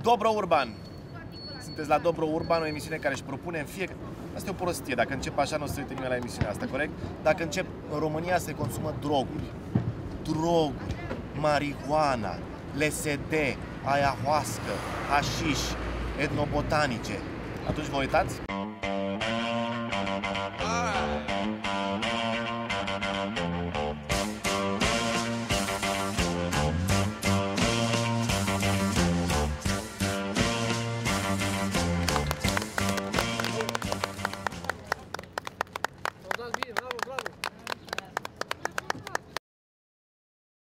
Dobro Urban! Sunteți la Dobro Urban, o emisiune care își propune în fiecare... Asta e o prostie, dacă încep așa nu o să uite nimeni la emisiunea asta, corect? Dacă încep, în România se consumă droguri, marihuana, LSD, ayahuasca, hașiș, etnobotanice. Atunci vă uitați?